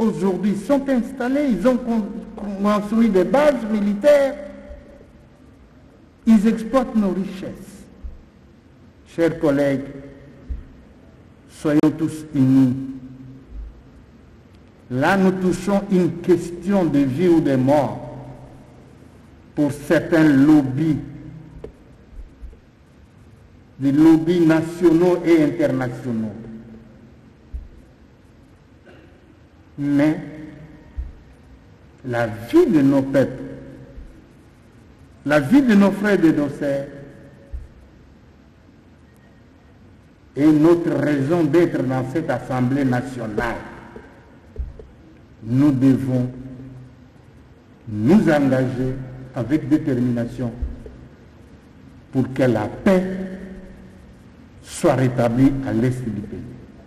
aujourd'hui sont installés, ils ont construit des bases militaires, ils exploitent nos richesses. Chers collègues, soyons tous unis. Là, nous touchons une question de vie ou de mort pour certains lobbies, des lobbies nationaux et internationaux. Mais la vie de nos peuples, la vie de nos frères et de nos sœurs est notre raison d'être dans cette Assemblée nationale. Nous devons nous engager avec détermination pour que la paix soit rétablie à l'est du pays.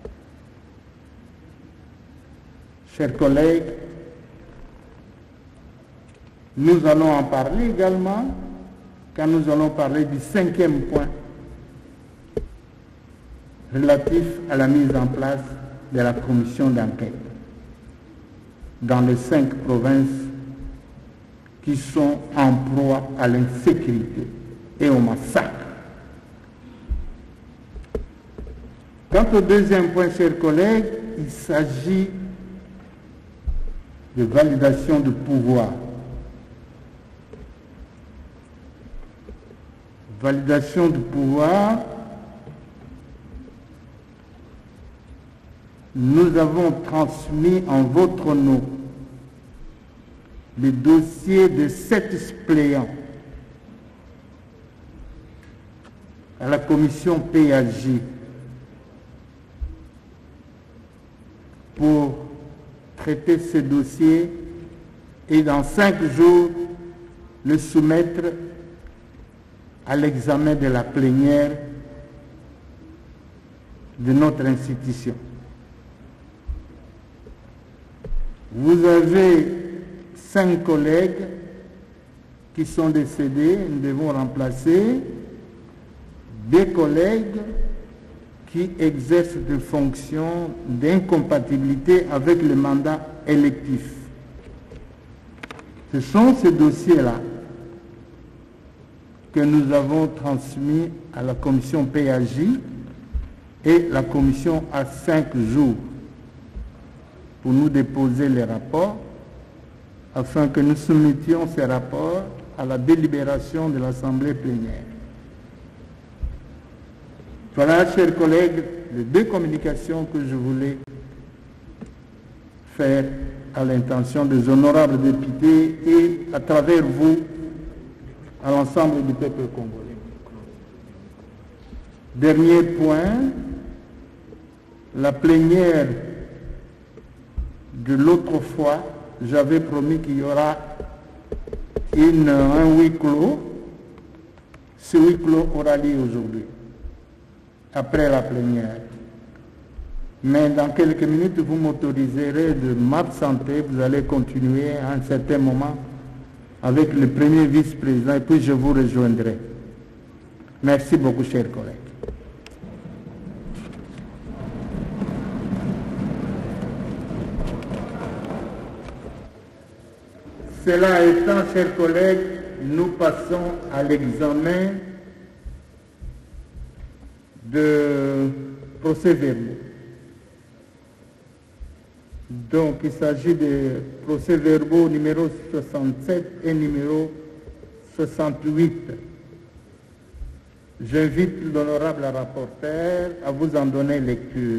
Chers collègues, nous allons en parler également quand nous allons parler du 5e point relatif à la mise en place de la commission d'enquête dans les 5 provinces qui sont en proie à l'insécurité et au massacre. Quant au 2e point, chers collègues, il s'agit de validation de pouvoir. Validation du pouvoir, nous avons transmis en votre nom le dossier de 7 suppléants à la commission PAJ pour traiter ce dossier et dans 5 jours le soumettre à l'examen de la plénière de notre institution. Vous avez 5 collègues qui sont décédés, nous devons remplacer des collègues qui exercent des fonctions d'incompatibilité avec le mandat électif. Ce sont ces dossiers-là que nous avons transmis à la commission PAJ et la commission a 5 jours pour nous déposer les rapports afin que nous soumettions ces rapports à la délibération de l'Assemblée plénière. Voilà, chers collègues, les 2 communications que je voulais faire à l'intention des honorables députés et à travers vous à l'ensemble du peuple congolais. Dernier point, la plénière de l'autre fois, j'avais promis qu'il y aura un huis clos. Ce huis clos aura lieu aujourd'hui, après la plénière. Mais dans quelques minutes, vous m'autoriserez de m'absenter. Vous allez continuer à un certain moment avec le premier vice-président et puis je vous rejoindrai. Merci beaucoup, chers collègues. Cela étant, chers collègues, nous passons à l'examen de procès-verbaux. Donc, il s'agit de procès-verbaux numéro 67 et numéro 68. J'invite l'honorable rapporteur à vous en donner lecture.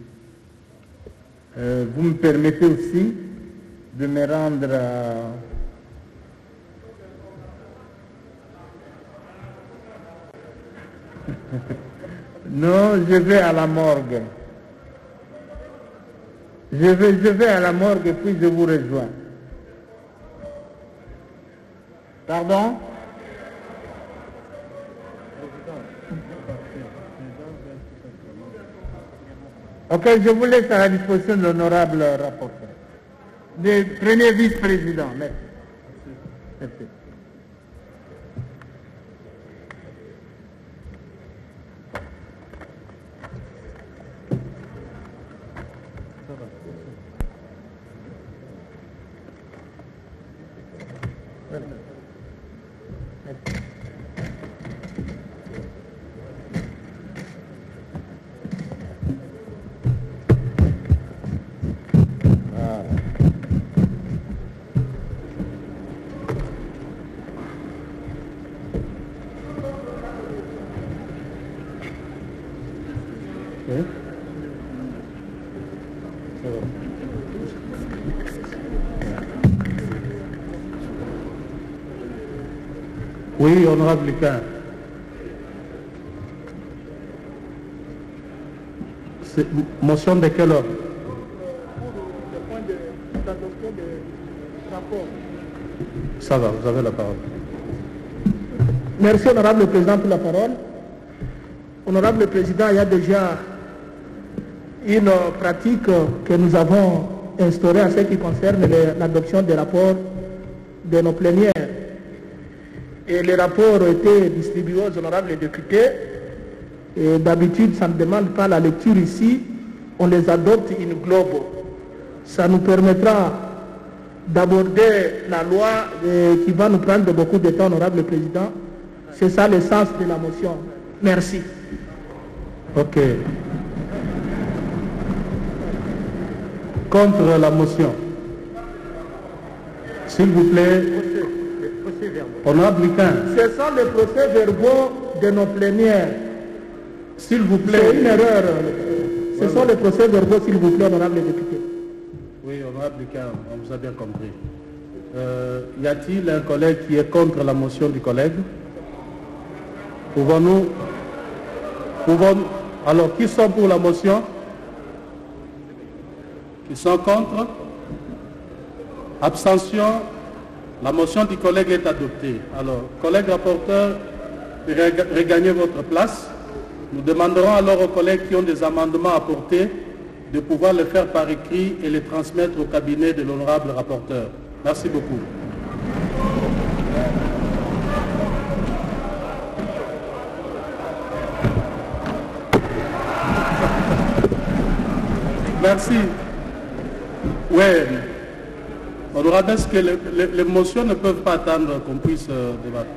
Vous me permettez aussi de me rendre à... Non, je vais à la morgue. Je vais à la morgue et puis je vous rejoins. Pardon? Ok, je vous laisse à la disposition de l'honorable rapporteur. Le premier vice-président, merci. Merci. Oui, honorable Lucas. Motion de quel ordre? Ça va, vous avez la parole. Merci, honorable président, pour la parole. Honorable président, il y a déjà une pratique que nous avons instaurée en ce qui concerne l'adoption des rapports de nos plénières. Et les rapports ont été distribués aux honorables députés. Et d'habitude, ça ne demande pas la lecture ici, on les adopte in globo. Ça nous permettra d'aborder la loi qui va nous prendre beaucoup de temps, honorable président. C'est ça le sens de la motion. Merci. Ok. Contre la motion. S'il vous plaît. Honorable Lucas. Ce sont les procès-verbaux de nos plénières. S'il vous plaît. C'est une erreur. Ce sont les procès-verbaux, s'il vous plaît, honorable député. Oui, honorable Lucas, on vous a bien compris. Y a-t-il un collègue qui est contre la motion du collègue? Pouvons-nous... Alors, qui sont pour la motion? Qui sont contre? Abstention? La motion du collègue est adoptée. Alors, collègue rapporteur, regagnez votre place. Nous demanderons alors aux collègues qui ont des amendements à porter de pouvoir les faire par écrit et les transmettre au cabinet de l'honorable rapporteur. Merci beaucoup. Merci. Oui. Honorable, est-ce que les motions ne peuvent pas attendre qu'on puisse débattre?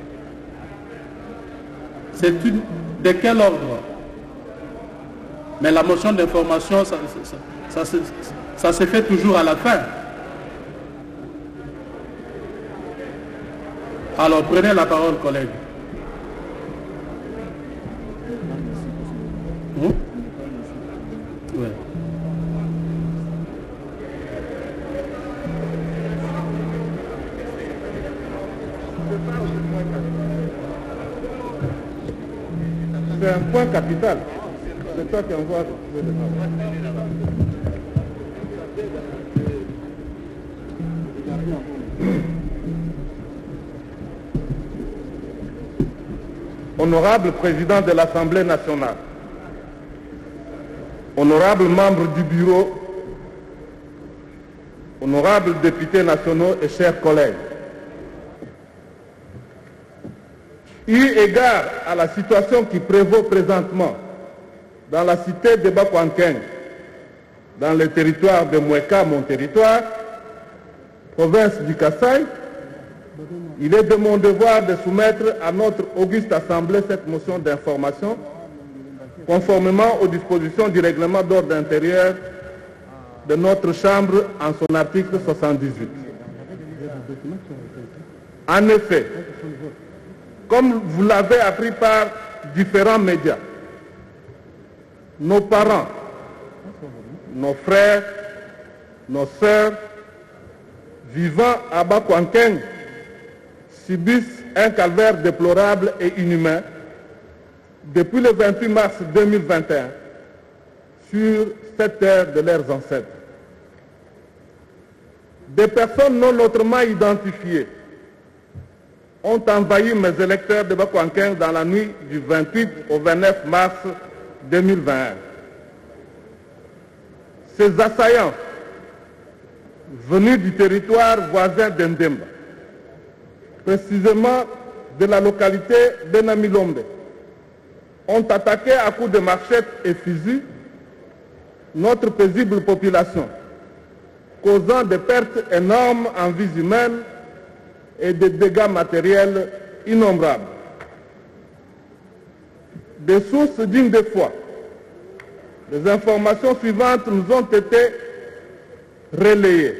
C'est une... De quel ordre? Mais la motion d'information, ça se fait toujours à la fin. Alors, prenez la parole, collègue. Oui. C'est un point capital. C'est toi qui envoies. Honorable président de l'Assemblée nationale, honorables membres du bureau, honorables députés nationaux et chers collègues, eu égard à la situation qui prévaut présentement dans la cité de Bakwankeng, dans le territoire de Moueka, mon territoire, province du Kasaï, il est de mon devoir de soumettre à notre auguste Assemblée cette motion d'information, conformément aux dispositions du règlement d'ordre intérieur de notre Chambre en son article 78. En effet, comme vous l'avez appris par différents médias, nos parents, nos frères, nos sœurs, vivant à Bakwankeng, subissent un calvaire déplorable et inhumain depuis le 28 mars 2021 sur cette terre de leurs ancêtres. Des personnes non autrement identifiées ont envahi mes électeurs de Bakwankeng dans la nuit du 28 au 29 mars 2021. Ces assaillants, venus du territoire voisin d'Endemba, précisément de la localité de Namilombe, ont attaqué à coups de machettes et fusils notre paisible population, causant des pertes énormes en vies humaines et des dégâts matériels innombrables. Des sources dignes de foi, les informations suivantes nous ont été relayées.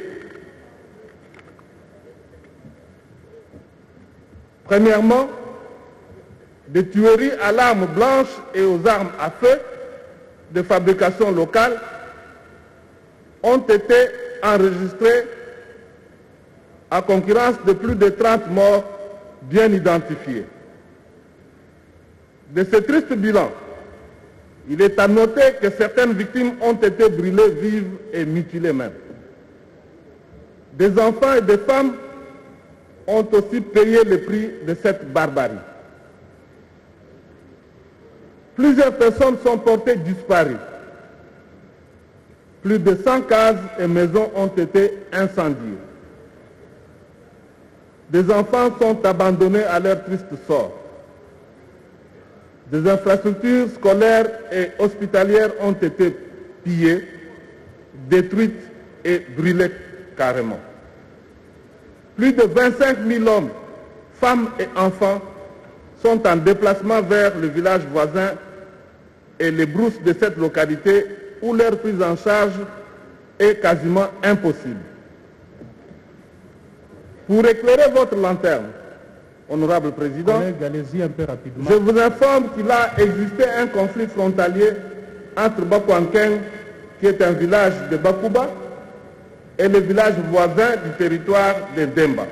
Premièrement, des tueries à l'arme blanche et aux armes à feu de fabrication locale ont été enregistrés à concurrence de plus de 30 morts bien identifiés. De ce triste bilan, il est à noter que certaines victimes ont été brûlées vives et mutilées même. Des enfants et des femmes ont aussi payé le prix de cette barbarie. Plusieurs personnes sont portées disparues. Plus de 100 cases et maisons ont été incendiées. Des enfants sont abandonnés à leur triste sort. Des infrastructures scolaires et hospitalières ont été pillées, détruites et brûlées carrément. Plus de 25 000 hommes, femmes et enfants sont en déplacement vers le village voisin et les brousses de cette localité où leur prise en charge est quasiment impossible. Pour éclairer votre lanterne, Honorable Président, allez-y un peu rapidement. Je vous informe qu'il a existé un conflit frontalier entre Bakwankeng, qui est un village de Bakuba, et le village voisin du territoire de Demba.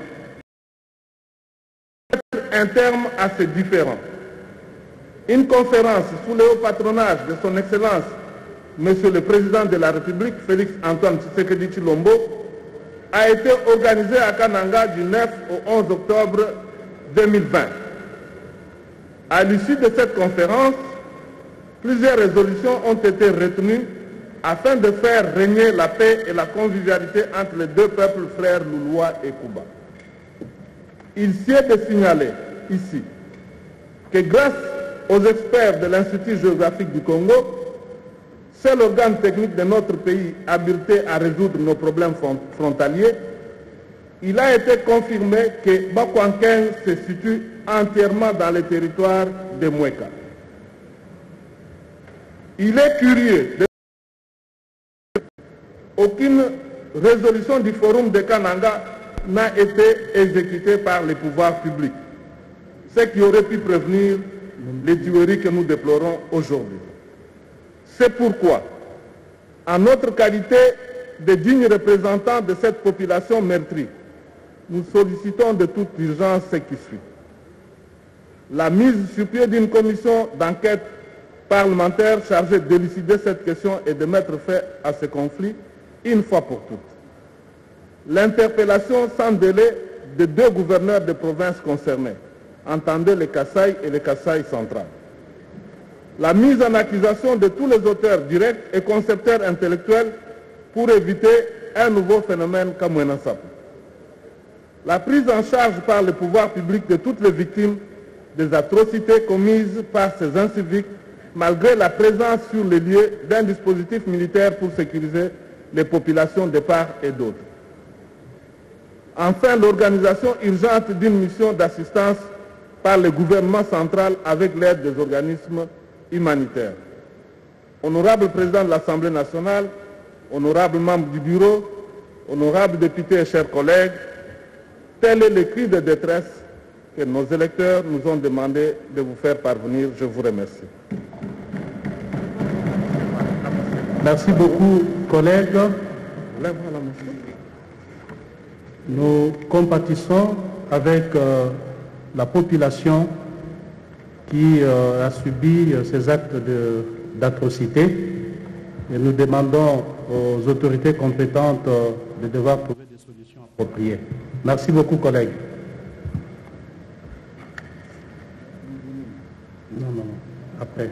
Un terme à ces différends. Une conférence sous le haut patronage de son Excellence, Monsieur le Président de la République, Félix Antoine Tshisekedi Tshilombo, a été organisée à Kananga du 9 au 11 octobre 2020. À l'issue de cette conférence, plusieurs résolutions ont été retenues afin de faire régner la paix et la convivialité entre les deux peuples frères Luluwa et Kuba. Il s'y est de signaler ici que grâce aux experts de l'Institut géographique du Congo, seul organe technique de notre pays habilité à résoudre nos problèmes frontaliers, il a été confirmé que Bakwankeng se situe entièrement dans le territoire de Mweka. Il est curieux de aucune résolution du forum de Kananga n'a été exécutée par les pouvoirs publics, ce qui aurait pu prévenir les tueries que nous déplorons aujourd'hui. C'est pourquoi, en notre qualité de dignes représentants de cette population meurtrie, nous sollicitons de toute urgence ce qui suit. La mise sur pied d'une commission d'enquête parlementaire chargée d'élucider cette question et de mettre fin à ce conflit une fois pour toutes. L'interpellation sans délai de 2 gouverneurs de provinces concernés, entendez le Kasaï et le Kasaï central. La mise en accusation de tous les auteurs directs et concepteurs intellectuels pour éviter un nouveau phénomène Kamwena Sapu. La prise en charge par le pouvoir public de toutes les victimes des atrocités commises par ces inciviques, malgré la présence sur les lieux d'un dispositif militaire pour sécuriser les populations de part et d'autre. Enfin, l'organisation urgente d'une mission d'assistance par le gouvernement central avec l'aide des organismes humanitaires. Honorable Président de l'Assemblée nationale, honorables membres du Bureau, honorables députés et chers collègues, tel est le cri de détresse que nos électeurs nous ont demandé de vous faire parvenir. Je vous remercie. Merci beaucoup, collègues. Nous compatissons avec la population qui a subi ces actes d'atrocité et nous demandons aux autorités compétentes de devoir trouver des solutions appropriées. Merci beaucoup, collègues. Non, après.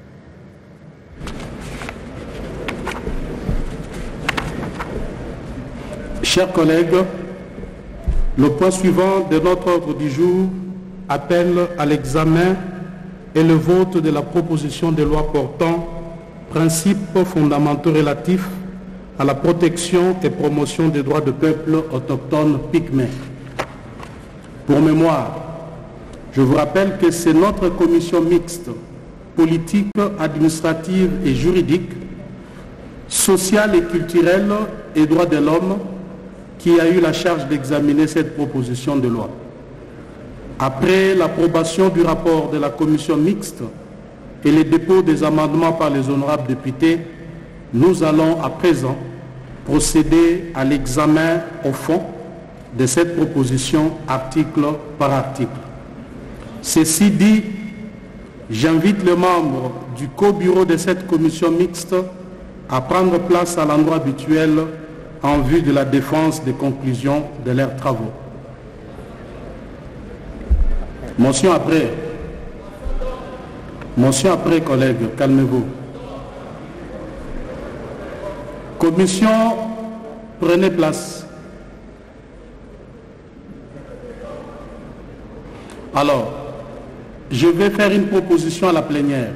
Chers collègues, le point suivant de notre ordre du jour appelle à l'examen et le vote de la proposition de loi portant principes fondamentaux relatifs à la protection et promotion des droits de peuples autochtones pygmées. Pour mémoire, je vous rappelle que c'est notre commission mixte, politique, administrative et juridique, sociale et culturelle et droits de l'homme qui a eu la charge d'examiner cette proposition de loi. Après l'approbation du rapport de la commission mixte et le dépôt des amendements par les honorables députés, nous allons à présent procéder à l'examen au fond de cette proposition article par article. Ceci dit, j'invite les membres du co-bureau de cette commission mixte à prendre place à l'endroit habituel en vue de la défense des conclusions de leurs travaux. Motion après. Motion après, collègues, calmez-vous. Commission, prenez place. Alors, je vais faire une proposition à la plénière.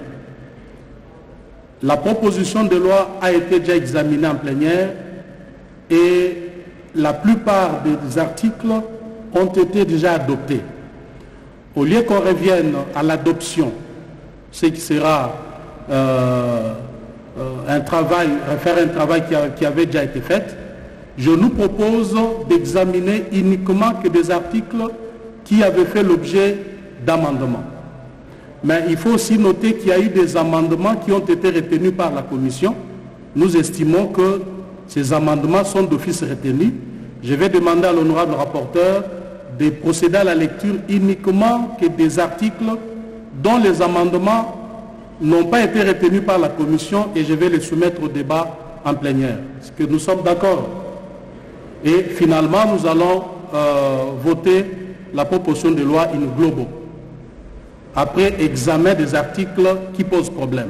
La proposition de loi a été déjà examinée en plénière et la plupart des articles ont été déjà adoptés. Au lieu qu'on revienne à l'adoption, ce qui sera faire un travail qui avait déjà été fait, je nous propose d'examiner uniquement que des articles qui avaient fait l'objet d'amendements. Mais il faut aussi noter qu'il y a eu des amendements qui ont été retenus par la Commission. Nous estimons que ces amendements sont d'office retenus. Je vais demander à l'honorable rapporteur de procéder à la lecture uniquement que des articles dont les amendements n'ont pas été retenus par la Commission et je vais les soumettre au débat en plénière. Est-ce que nous sommes d'accord? Et finalement, nous allons voter la proposition de loi in globo, après examen des articles qui posent problème.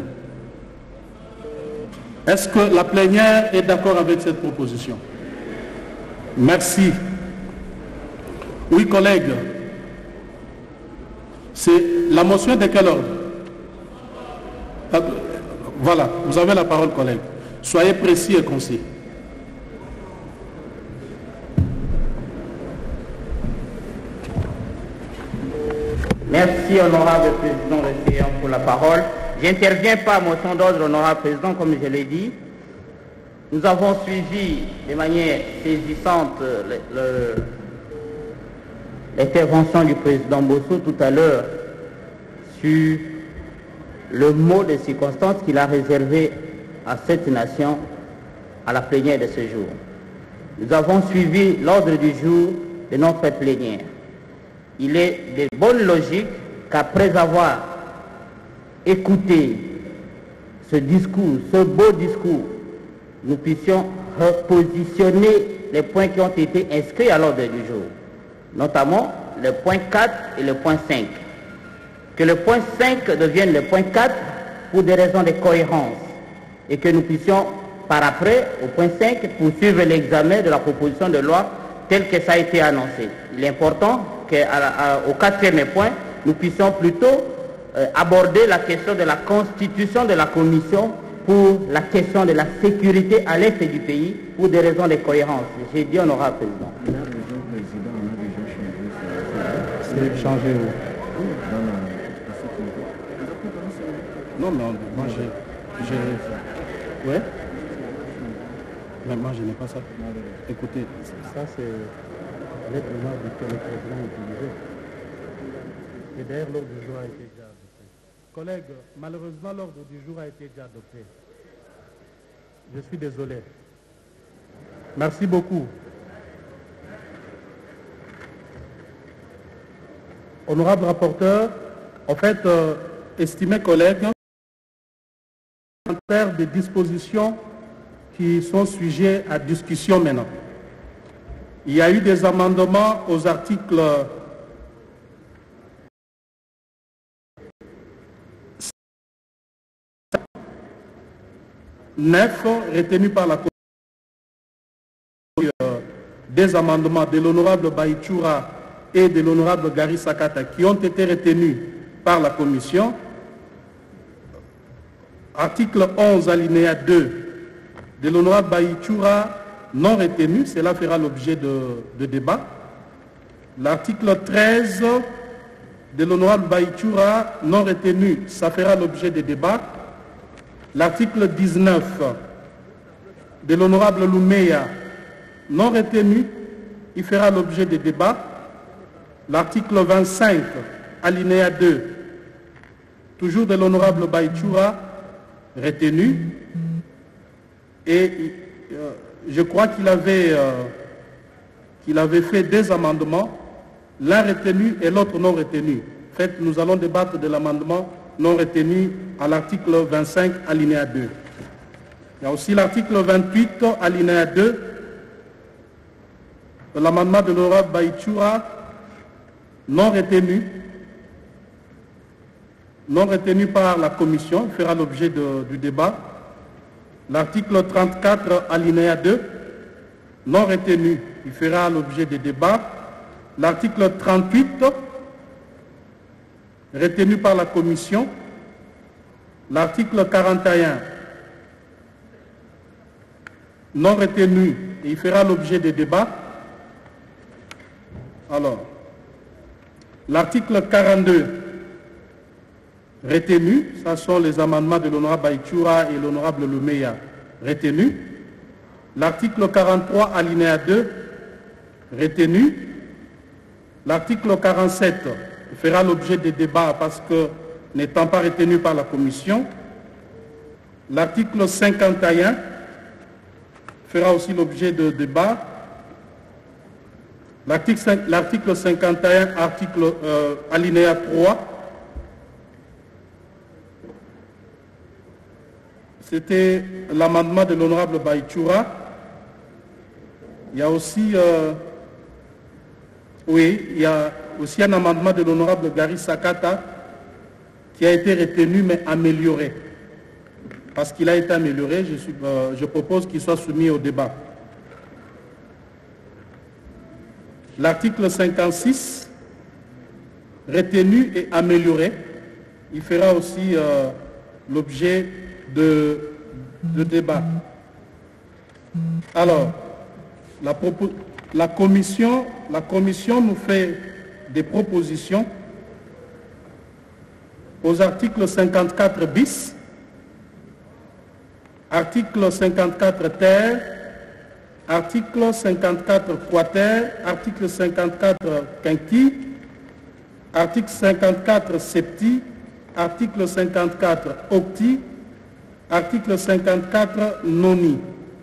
Est-ce que la plénière est d'accord avec cette proposition? Merci. Oui, collègues. C'est la motion de quel ordre? Voilà, vous avez la parole, collègue. Soyez précis et concis. Merci, honorable président de séance, pour la parole. Je n'interviens pas à motion d'ordre, honorable président, comme je l'ai dit. Nous avons suivi de manière saisissante l'intervention du président Bosso tout à l'heure sur le mot de circonstance qu'il a réservé à cette nation à la plénière de ce jour. Nous avons suivi l'ordre du jour de notre plénière. Il est de bonne logique qu'après avoir écouté ce discours, ce beau discours, nous puissions repositionner les points qui ont été inscrits à l'ordre du jour, notamment le point 4 et le point 5. Que le point 5 devienne le point 4 pour des raisons de cohérence et que nous puissions par après, au point 5, poursuivre l'examen de la proposition de loi telle que ça a été annoncé. Il est important qu'au quatrième point, nous puissions plutôt aborder la question de la constitution de la commission pour la question de la sécurité à l'est du pays pour des raisons de cohérence. J'ai dit honorable président. C'est changé où? Non, moi j'ai... Ouais? Mais moi je n'ai pas ça. Écoutez, ça c'est l'être humain que le président utilisait. Et d'ailleurs l'ordre du jour a été déjà adopté. Collègues, malheureusement l'ordre du jour a été déjà adopté. Je suis désolé. Merci beaucoup. Honorable rapporteur, en fait, estimés collègues, faire des dispositions qui sont sujets à discussion maintenant. Il y a eu des amendements aux articles 9 retenus par la Commission, des amendements de l'honorable Baïchoura et de l'honorable Gary Sakata qui ont été retenus par la Commission. Article 11, alinéa 2 de l'honorable Baïchoura non retenu, cela fera l'objet de débat. L'article 13 de l'honorable Baïchoura non retenu, ça fera l'objet de débat. L'article 19 de l'honorable Loumeya non retenu, il fera l'objet de débat. L'article 25, alinéa 2, toujours de l'honorable Baïchoura, retenu. Et je crois qu'il avait fait deux amendements, l'un retenu et l'autre non retenu. En fait, nous allons débattre de l'amendement non retenu à l'article 25, alinéa 2. Il y a aussi l'article 28, alinéa 2, de l'amendement de l'honorable Baïchoura, non retenu par la commission, il fera l'objet du débat. L'article 34, alinéa 2, non retenu, il fera l'objet des débats. L'article 38, retenu par la commission. L'article 41, non retenu, et il fera l'objet des débats. Alors, l'article 42, retenu, ce sont les amendements de l'honorable Baïchoura et l'honorable Lumeya, retenus. L'article 43, alinéa 2, retenu. L'article 47 fera l'objet des débats parce que n'étant pas retenu par la commission. L'article 51 fera aussi l'objet de débats. L'article 51, alinéa 3, c'était l'amendement de l'honorable Baïchoura. Il y a aussi, il y a aussi un amendement de l'honorable Gary Sakata qui a été retenu mais amélioré. Parce qu'il a été amélioré, je propose qu'il soit soumis au débat. L'article 56, retenu et amélioré, il fera aussi l'objet de débat. Alors, la commission nous fait des propositions aux articles 54 bis, article 54 ter, article 54 quater, article 54 quinqui, article 54 septi, article 54 octi, article 54 noni.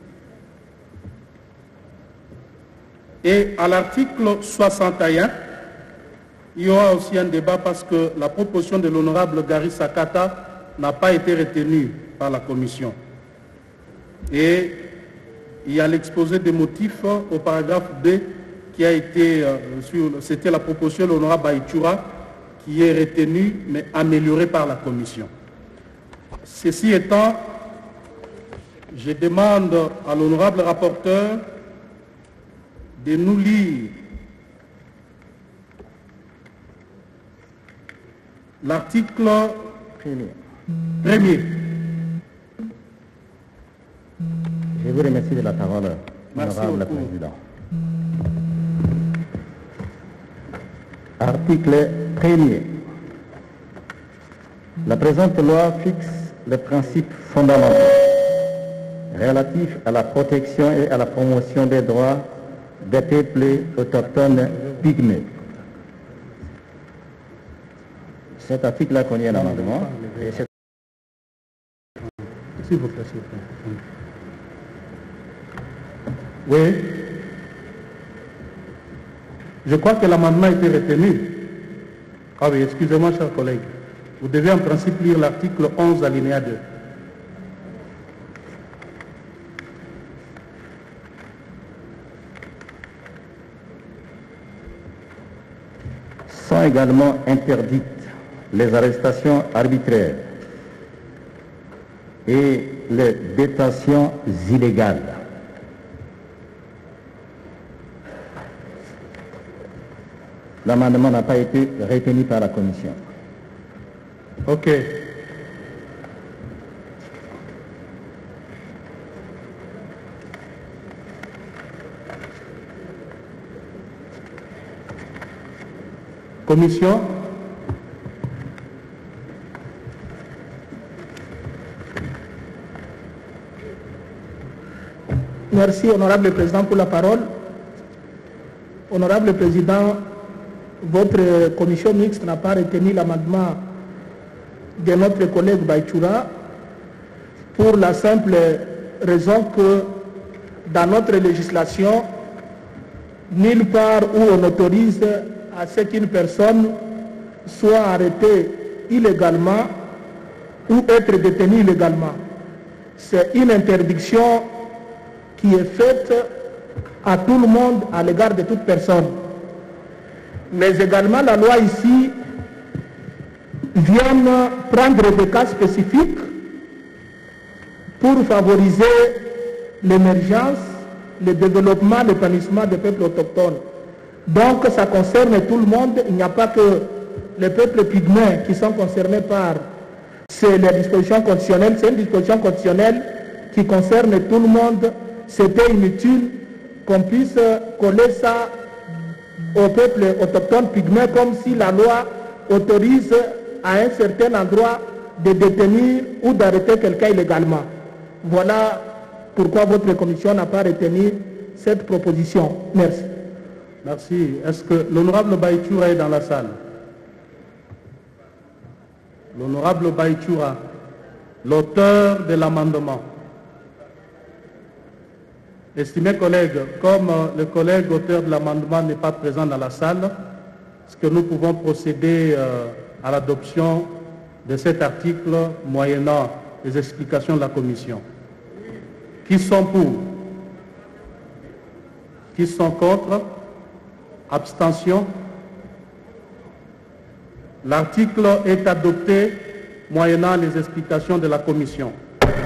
Et à l'article 61, il y aura aussi un débat parce que la proposition de l'honorable Gary Sakata n'a pas été retenue par la commission. Et il y a l'exposé des motifs au paragraphe B qui a été, c'était la proposition de l'honorable Baïchoura qui est retenue mais améliorée par la commission. Ceci étant, je demande à l'honorable rapporteur de nous lire l'article 1er. Je vous remercie de la parole, Merci honorable beaucoup. président. Article 1er. La présente loi fixe les principes fondamentaux relatifs à la protection et à la promotion des droits des peuples autochtones pygmées. Cet article a connu un amendement. S'il vous plaît, s'il vous plaît. Oui. Je crois que l'amendement a été retenu. Ah oui, excusez-moi, chers collègues. Vous devez en principe lire l'article 11, alinéa 2. Sont également interdites les arrestations arbitraires et les détentions illégales. L'amendement n'a pas été retenu par la commission. Ok. Commission. Merci, Honorable Président, pour la parole. Honorable Président, votre commission mixte n'a pas retenu l'amendement de notre collègue Baïchoura pour la simple raison que dans notre législation, nulle part où on autorise à ce qu'une personne soit arrêtée illégalement ou être détenue illégalement. C'est une interdiction qui est faite à tout le monde à l'égard de toute personne. Mais également la loi ici vient prendre des cas spécifiques pour favoriser l'émergence, le développement, l'épanouissement des peuples autochtones. Donc ça concerne tout le monde, il n'y a pas que les peuples pygmées qui sont concernés par les dispositions constitutionnelles, c'est une disposition constitutionnelle qui concerne tout le monde. C'était inutile qu'on puisse coller ça au peuple autochtone pygmée comme si la loi autorise à un certain endroit de détenir ou d'arrêter quelqu'un illégalement. Voilà pourquoi votre commission n'a pas retenu cette proposition. Merci. Merci. Est-ce que l'honorable Baïchoura est dans la salle? L'honorable Baïchoura, l'auteur de l'amendement. Estimés collègues, comme le collègue auteur de l'amendement n'est pas présent dans la salle, est-ce que nous pouvons procéder à l'adoption de cet article moyennant les explications de la commission? Qui sont pour? Qui sont contre? Abstention? L'article est adopté moyennant les explications de la commission.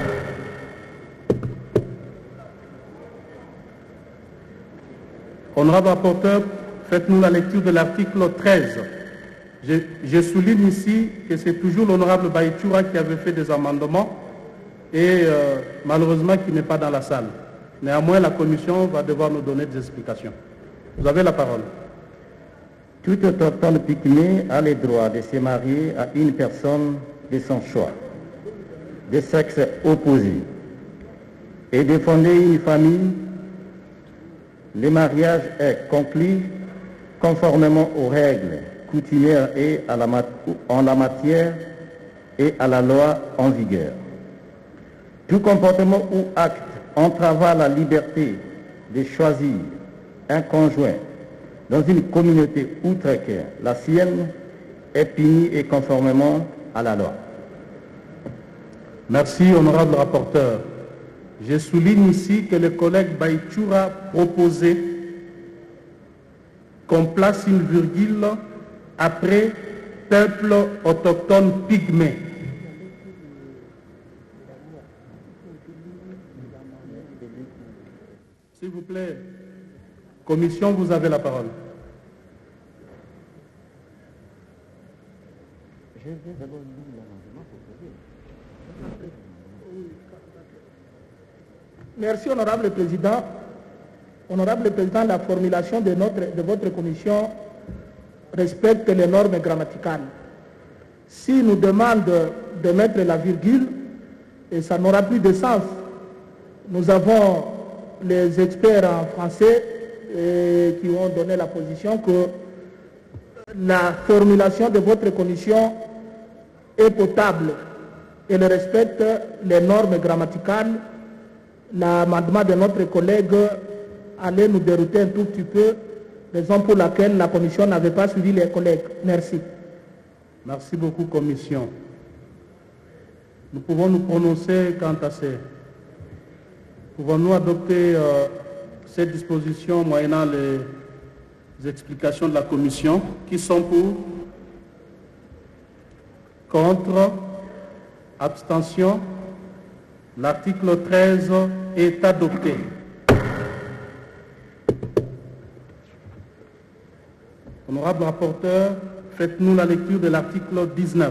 Honorable rapporteur, faites-nous la lecture de l'article 13. Je souligne ici que c'est toujours l'honorable Baïchoura qui avait fait des amendements et malheureusement qui n'est pas dans la salle. Néanmoins, la commission va devoir nous donner des explications. Vous avez la parole. Tout autochtone pygmée a le droit de se marier à une personne de son choix, de sexe opposé, et de fonder une famille. Le mariage est conclu conformément aux règles coutumières et en la matière et à la loi en vigueur. Tout comportement ou acte entravant la liberté de choisir un conjoint dans une communauté outre que la sienne est puni et conformément à la loi. Merci, honorable rapporteur. Je souligne ici que le collègue Baïchoura proposait qu'on place une virgule après peuple autochtone pygmée. S'il vous plaît, commission, vous avez la parole. Merci, honorable président. Honorable président, la formulation de votre commission respecte les normes grammaticales. Si nous demande de mettre la virgule, et ça n'aura plus de sens. Nous avons les experts en français qui ont donné la position que la formulation de votre commission est potable et elle respecte les normes grammaticales. L'amendement de notre collègue allait nous dérouter un tout petit peu, raison pour laquelle la commission n'avait pas suivi les collègues. Merci. Merci beaucoup, commission. Nous pouvons nous prononcer quant à ces... Pouvons-nous adopter cette disposition moyennant les explications de la commission? Qui sont pour? Contre? Abstention? L'article 13 est adopté. Honorable rapporteur, faites-nous la lecture de l'article 19.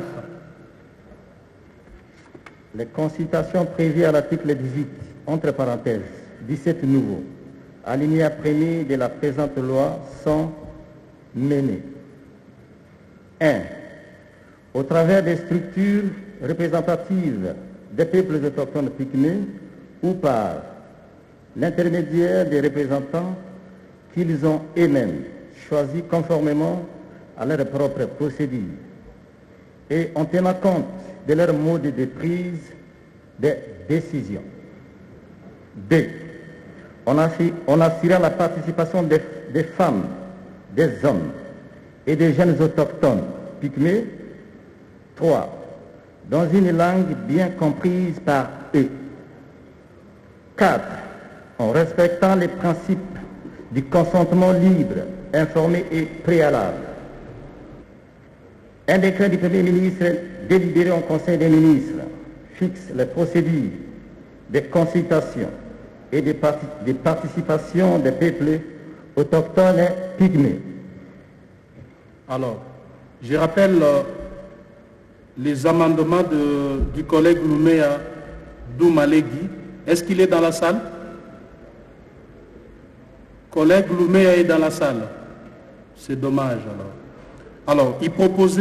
Les consultations prévues à l'article 18, entre parenthèses, 17 nouveaux, alinéa premier de la présente loi sont menées. 1. Au travers des structures représentatives des peuples autochtones pygmées ou par l'intermédiaire des représentants qu'ils ont eux-mêmes choisis conformément à leurs propres procédures et en tenant compte de leur mode de prise des décisions. 2. en assurant la participation des femmes, des hommes et des jeunes autochtones pygmées. 3. Dans une langue bien comprise par eux. 4. En respectant les principes du consentement libre, informé et préalable. Un décret du Premier ministre délibéré en Conseil des ministres fixe les procédures des consultations et des participations des peuples autochtones et pygmées. Alors, je rappelle les amendements du collègue Nouméa Doumalegui. Est-ce qu'il est dans la salle? Collègue Nouméa est dans la salle. C'est dommage alors. Alors, il propose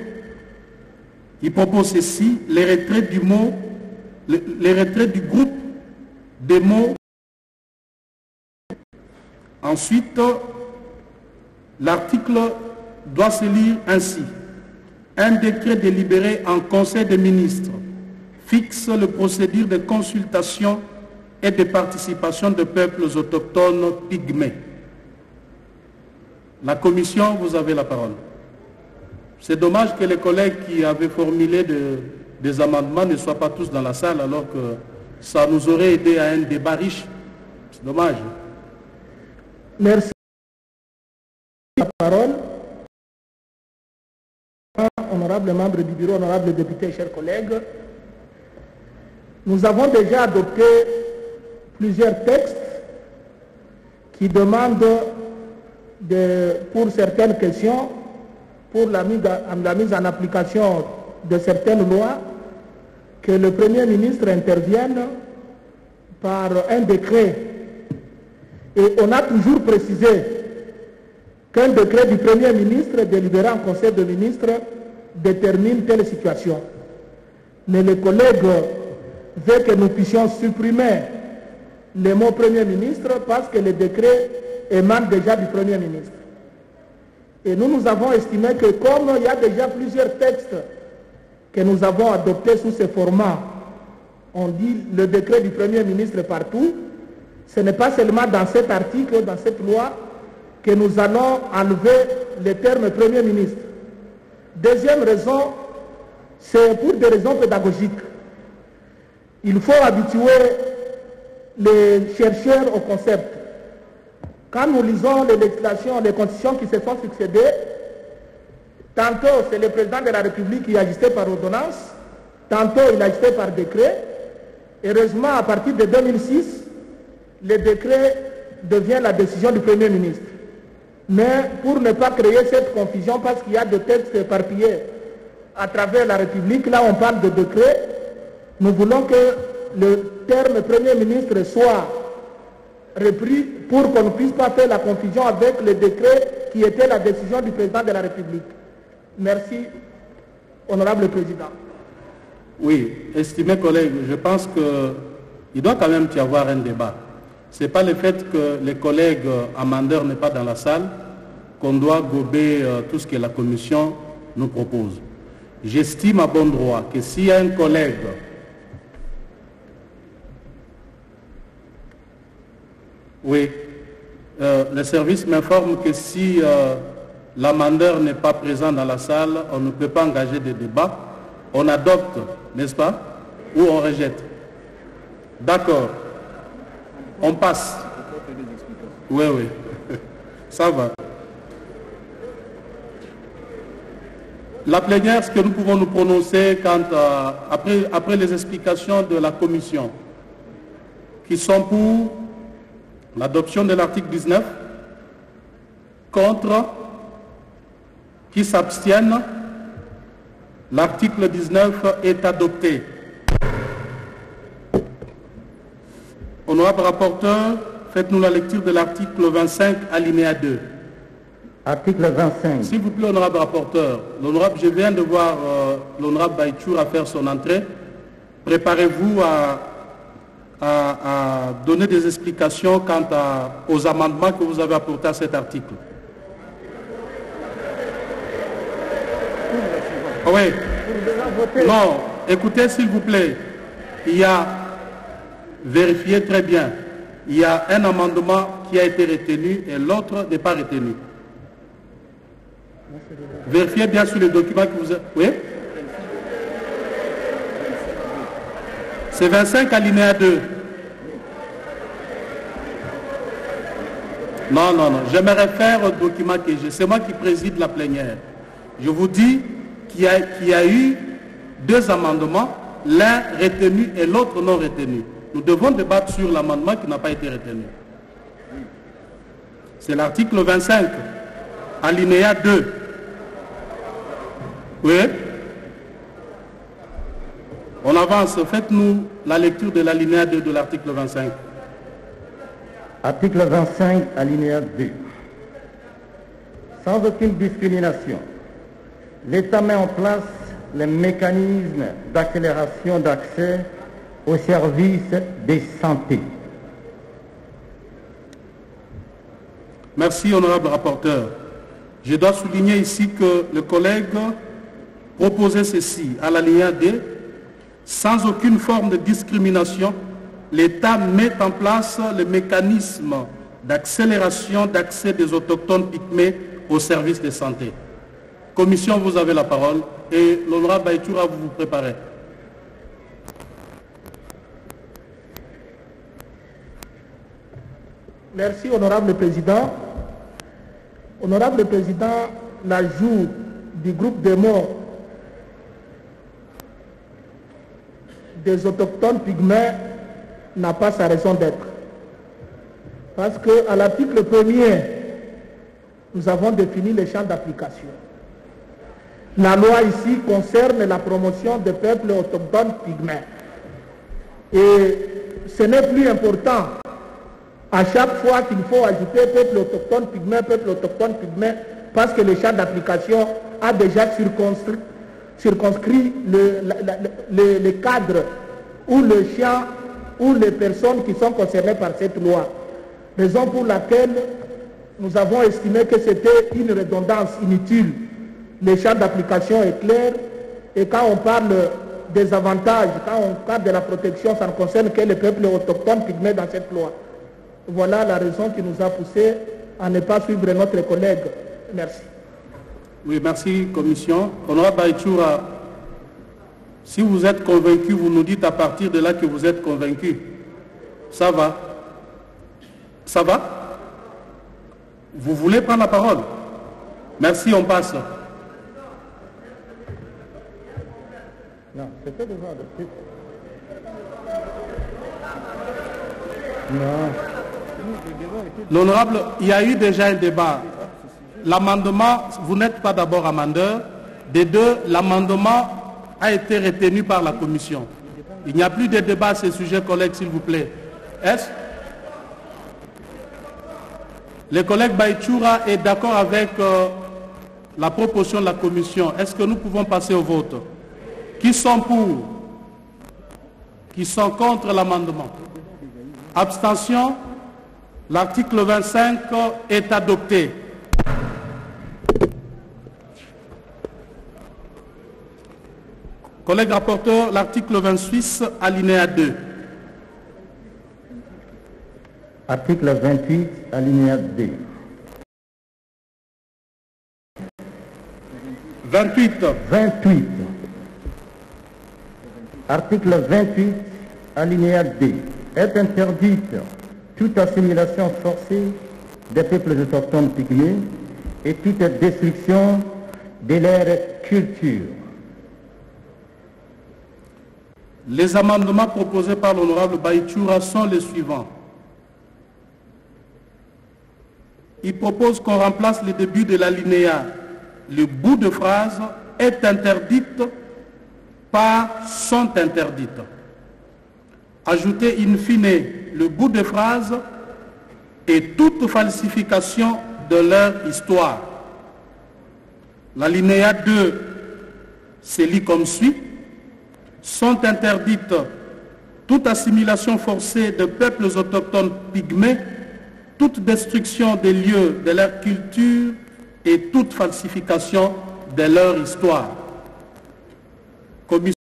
ici les retraits du mot, les retraits du groupe des mots. Ensuite, l'article doit se lire ainsi. Un décret délibéré en Conseil des ministres fixe le procédure de consultation et de participation de peuples autochtones pygmées. La commission, vous avez la parole. C'est dommage que les collègues qui avaient formulé des amendements ne soient pas tous dans la salle, alors que ça nous aurait aidé à un débat riche. C'est dommage. Merci. La parole. Honorables membres du bureau, honorables députés, chers collègues, nous avons déjà adopté plusieurs textes qui demandent, pour certaines questions, pour la mise en application de certaines lois, que le Premier ministre intervienne par un décret. Et on a toujours précisé qu'un décret du Premier ministre délibéré en Conseil de ministres détermine telle situation. Mais les collègues veulent que nous puissions supprimer les mots Premier ministre parce que le décret émane déjà du Premier ministre. Et nous avons estimé que comme il y a déjà plusieurs textes que nous avons adoptés sous ce format, on dit le décret du Premier ministre partout, ce n'est pas seulement dans cet article, dans cette loi, que nous allons enlever le terme Premier ministre. Deuxième raison, c'est pour des raisons pédagogiques. Il faut habituer les chercheurs au concept. Quand nous lisons les législations, les constitutions qui se sont succédées, tantôt c'est le président de la République qui agissait par ordonnance, tantôt il agissait par décret. Heureusement, à partir de 2006, le décret devient la décision du Premier ministre. Mais pour ne pas créer cette confusion, parce qu'il y a des textes éparpillés à travers la République, là on parle de décret, nous voulons que le terme Premier ministre soit repris pour qu'on ne puisse pas faire la confusion avec le décret qui était la décision du président de la République. Merci, honorable président. Oui, estimés collègues, je pense qu'il doit quand même y avoir un débat. Ce n'est pas le fait que les collègues amendeurs n'est pas dans la salle qu'on doit gober tout ce que la commission nous propose. J'estime à bon droit que s'il y a un collègue le service m'informe que si l'amendeur n'est pas présent dans la salle, on ne peut pas engager de débat. On adopte, n'est-ce pas? Ou on rejette. D'accord. On passe. Oui, oui. Ça va. La plénière, est-ce que nous pouvons nous prononcer après les explications de la commission qui sont pour l'adoption de l'article 19, contre, qui s'abstiennent, l'article 19 est adopté. Honorable rapporteur, faites-nous la lecture de l'article 25, alinéa 2. Article 25. S'il vous plaît, honorable rapporteur, je viens de voir l'honorable Baïchour à faire son entrée. Préparez-vous à donner des explications quant aux amendements que vous avez apportés à cet article. Oui. Non, écoutez s'il vous plaît. Il y a vérifié très bien. il y a un amendement qui a été retenu et l'autre n'est pas retenu. Vérifiez bien sur le document que vous avez... Oui? C'est 25 alinéa 2. Non, non, non. Je me réfère au document que j'ai. C'est moi qui préside la plénière. Je vous dis qu'il y a eu deux amendements, l'un retenu et l'autre non retenu. Nous devons débattre sur l'amendement qui n'a pas été retenu. C'est l'article 25, alinéa 2. Oui? On avance. Faites-nous la lecture de l'alinéa 2 de l'article 25. Article 25, alinéa 2. Sans aucune discrimination, l'État met en place les mécanismes d'accélération d'accès aux services de santé. Merci, honorable rapporteur. Je dois souligner ici que le collègue proposait ceci à l'alinéa 2. Sans aucune forme de discrimination, l'État met en place le mécanisme d'accélération d'accès des autochtones pygmées aux services de santé. Commission, vous avez la parole et l'honorable Baïtoura, vous vous préparez. Merci, honorable président. Honorable président, l'ajout du groupe de mots des autochtones pygmées n'a pas sa raison d'être. Parce qu'à l'article 1er, nous avons défini les champs d'application. La loi ici concerne la promotion des peuples autochtones pygmées. Et ce n'est plus important à chaque fois qu'il faut ajouter peuple autochtone pygmée, parce que le champ d'application a déjà circonscrit le cadre ou le champ ou les personnes qui sont concernées par cette loi. Raison pour laquelle nous avons estimé que c'était une redondance inutile. Le champ d'application est clair et quand on parle des avantages, quand on parle de la protection, ça ne concerne que les peuples autochtones pygmées dans cette loi. Voilà la raison qui nous a poussé à ne pas suivre notre collègue. Merci. Oui, merci, commission. Honorable Baïtoura, si vous êtes convaincu, vous nous dites à partir de là que vous êtes convaincu. Ça va? Ça va? Vous voulez prendre la parole? Merci, on passe. Non, c'était déjà adopté. Non. L'honorable, il y a eu déjà un débat. L'amendement, vous n'êtes pas d'abord amendeur. Des deux, l'amendement a été retenu par la commission. Il n'y a plus de débat à ce sujet, collègues, s'il vous plaît. Est-ce le collègue Baïtoura est d'accord avec la proposition de la commission? Est-ce que nous pouvons passer au vote? Qui sont pour? Qui sont contre l'amendement? Abstention? L'article 25 est adopté. Collègue rapporteur, l'article 26, alinéa 2. Article 28, alinéa 2. 28. 28. Article 28, alinéa 2. Est interdite toute assimilation forcée des peuples autochtones pygmées et toute destruction de leur culture. Les amendements proposés par l'honorable Baïtoura sont les suivants. Il propose qu'on remplace le début de l'alinéa. Le bout de phrase est interdite par sont interdites. Ajouter in fine le bout de phrase et toute falsification de leur histoire. L'alinéa 2 se lit comme suit. Sont interdites toute assimilation forcée de peuples autochtones pygmées, toute destruction des lieux de leur culture et toute falsification de leur histoire. Commission.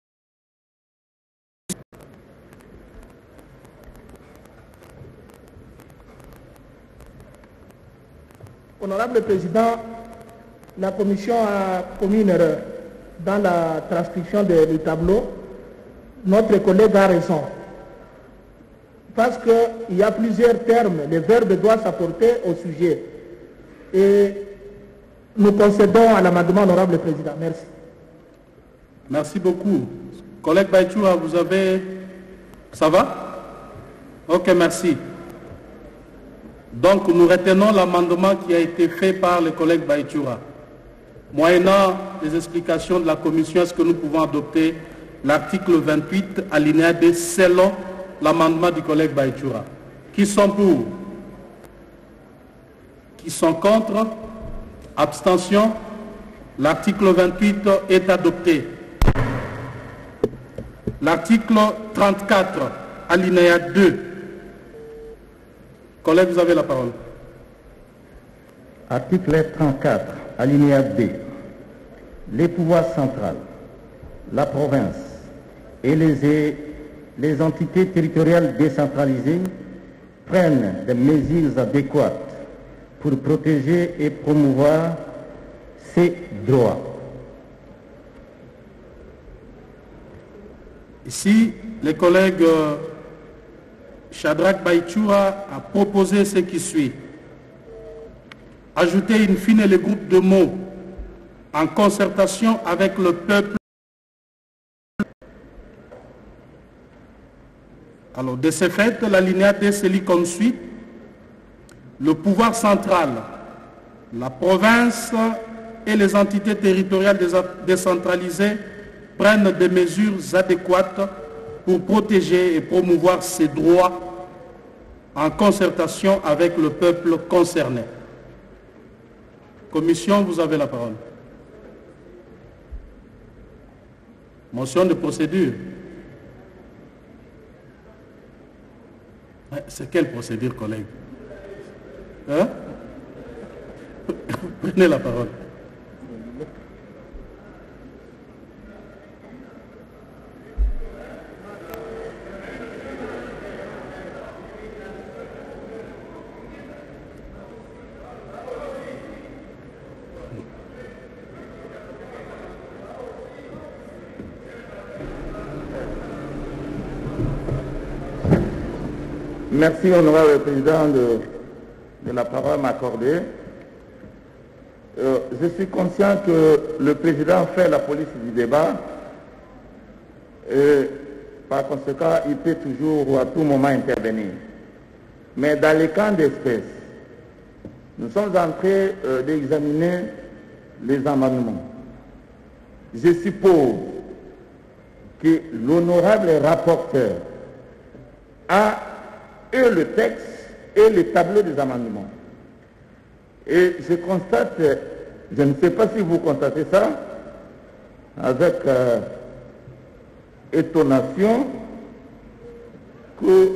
Honorable Président, la Commission a commis une erreur dans la transcription du tableau. Notre collègue a raison. Parce qu'il y a plusieurs termes, le verbe doit s'apporter au sujet. Et nous concédons à l'amendement, Honorable Président. Merci. Merci beaucoup. Collègue Baïchoura, vous avez... Ça va? Ok, merci. Donc, nous retenons l'amendement qui a été fait par le collègue Baïchoura. Moyennant les explications de la Commission, est-ce que nous pouvons adopter l'article 28, alinéa D, selon l'amendement du collègue Baïchoura? Qui sont pour? Qui sont contre? Abstention? L'article 28 est adopté. L'article 34, alinéa 2. Collègue, vous avez la parole. Article 34, alinéa B. Les pouvoirs centrales, la province et les entités territoriales décentralisées prennent des mesures adéquates pour protéger et promouvoir ces droits. Ici, le collègue Shadrach Baïchoura a proposé ce qui suit. Ajouter in fine le groupe de mots en concertation avec le peuple. Alors, de ce fait, l'alinéa D se lit comme suit. Le pouvoir central, la province et les entités territoriales décentralisées prennent des mesures adéquates pour protéger et promouvoir ces droits en concertation avec le peuple concerné. Commission, vous avez la parole. Motion de procédure. C'est quelle procédure, collègue? Hein? Prenez la parole. Merci, honorable président, de la parole m'accorder. Je suis conscient que le président fait la police du débat et par conséquent, il peut toujours ou à tout moment intervenir. Mais dans les cas d'espèce, nous sommes en train d'examiner les amendements. Je suppose que l'honorable rapporteur a et le texte et le tableau des amendements. Et je constate, je ne sais pas si vous constatez ça, avec étonnation, que